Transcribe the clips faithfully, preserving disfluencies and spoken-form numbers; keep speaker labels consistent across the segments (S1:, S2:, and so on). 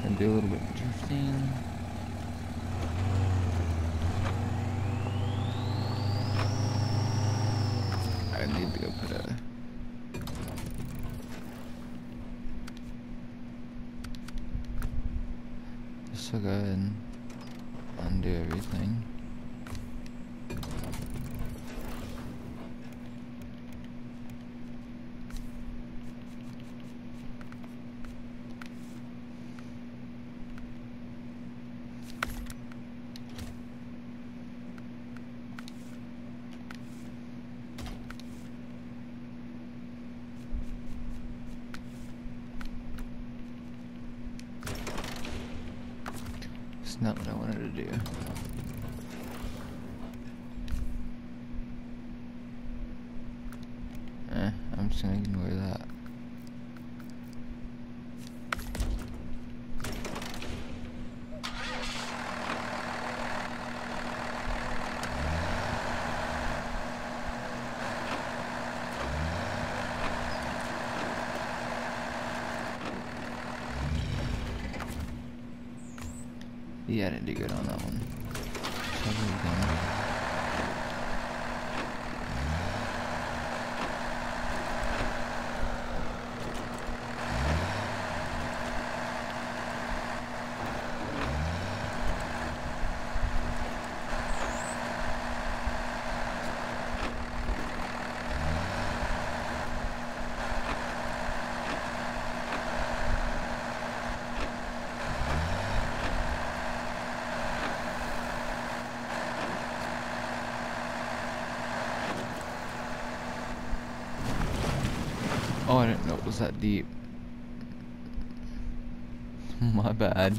S1: Gonna do a little bit of drifting. I need to go put a just to go ahead and undo everything. It's not what I wanted to do. Eh, I'm just gonna ignore that. Yeah, I didn't do good on that one. Oh, I didn't know it was that deep. My bad.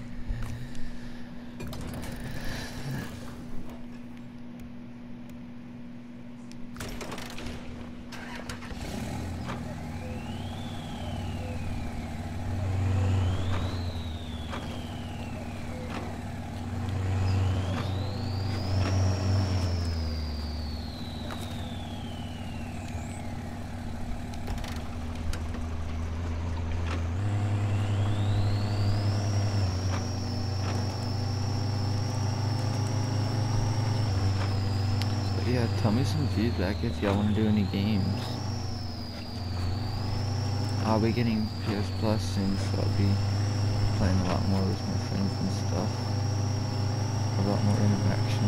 S1: Yeah, tell me some feedback if y'all want to do any games. I'll be getting P S Plus soon, so I'll be playing a lot more with my friends and stuff. A lot more interaction.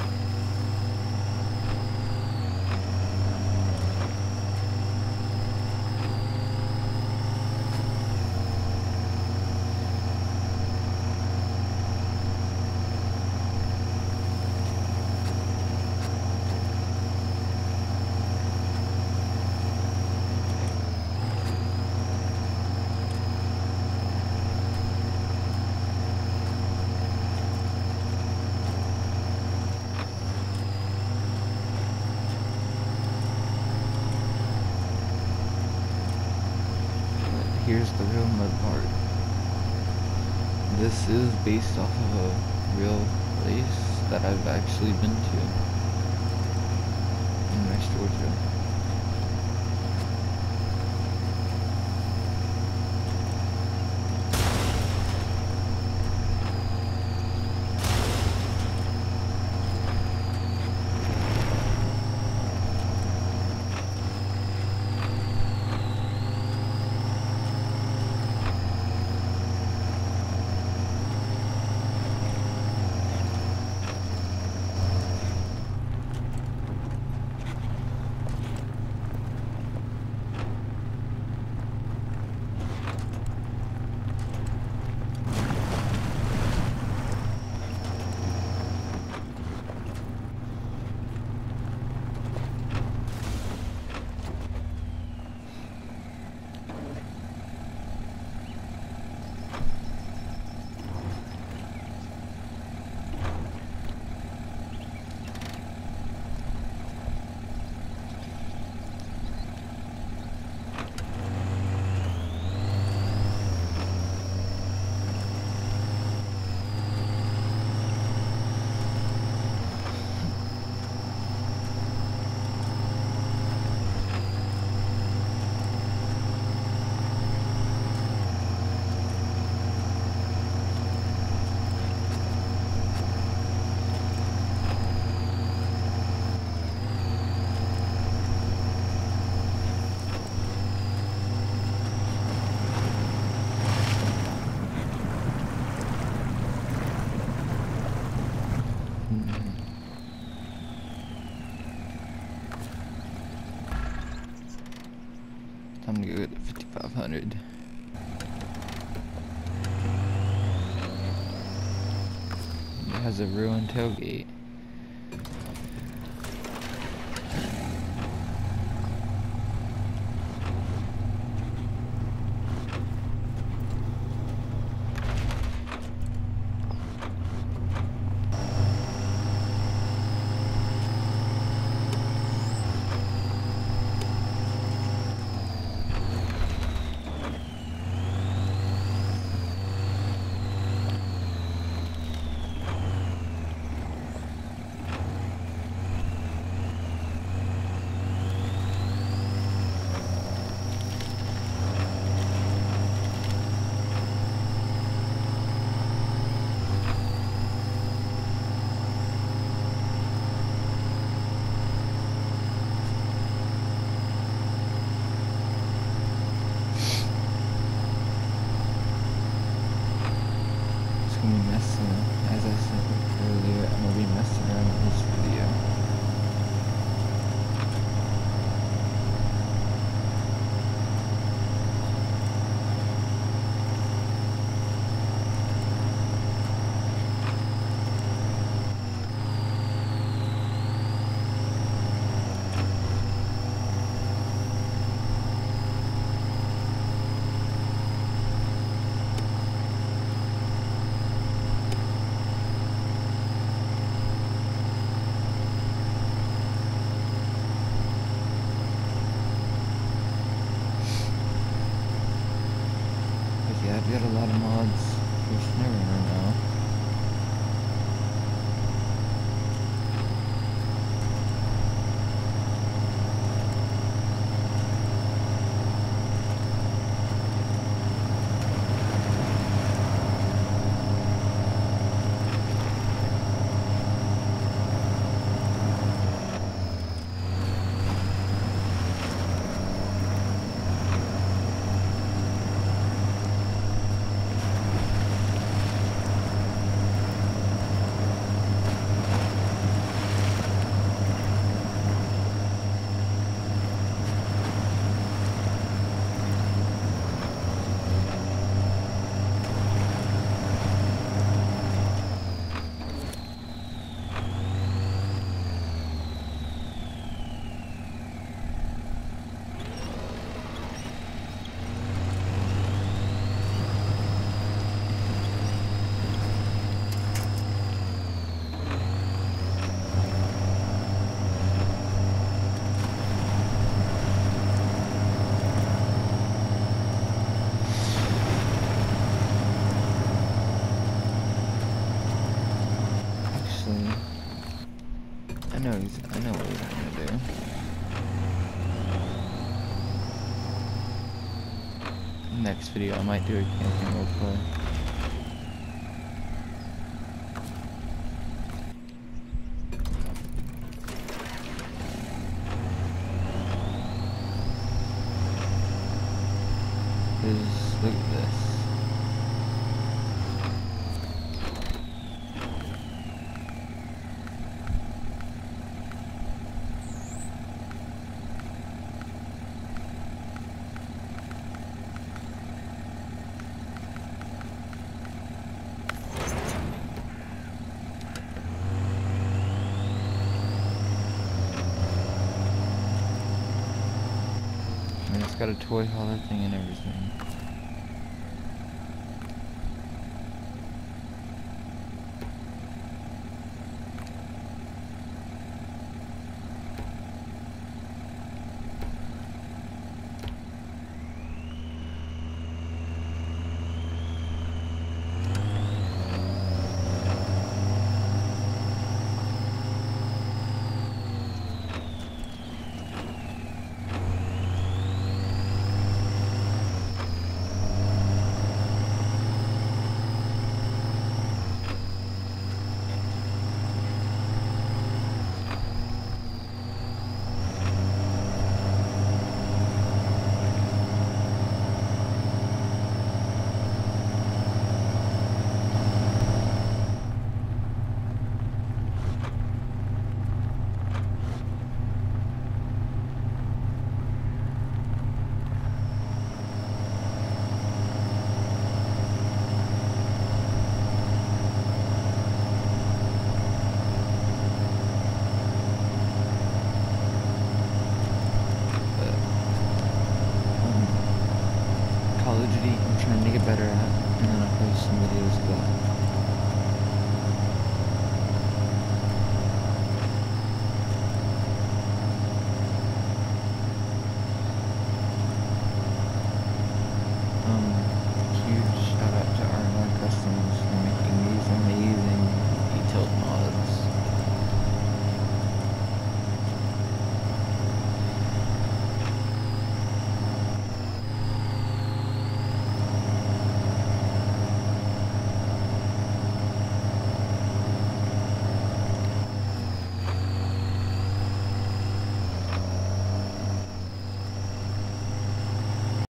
S1: Here's the real mud part. This is based off of a real place that I've actually been to in West Georgia. Time to go get the fifty-five hundred. It has a ruined tailgate. As I said earlier, I'm gonna be messing around with this video. Yeah, I've got a lot of mods for SnowRunner now. I know he's, I know what he's gonna do. Next video I might do a camping roleplay. Just look at this. And it's got a toy hauler thing and everything. get better at, and then I'll post some videos about